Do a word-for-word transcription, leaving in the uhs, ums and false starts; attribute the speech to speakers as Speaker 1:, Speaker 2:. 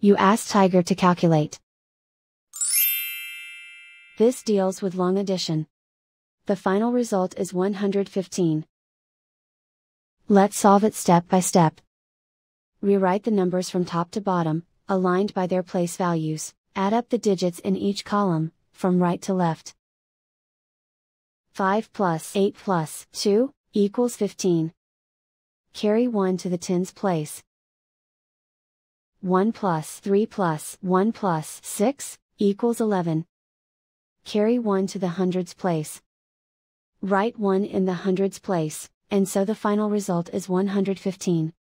Speaker 1: You ask Tiger to calculate. This deals with long addition. The final result is one hundred fifteen. Let's solve it step by step. Rewrite the numbers from top to bottom, aligned by their place values. Add up the digits in each column, from right to left. five plus eight plus two, equals fifteen. Carry one to the tens place. one plus three plus one plus six, equals eleven. Carry one to the hundreds place. Write one in the hundreds place, and so the final result is one hundred fifteen.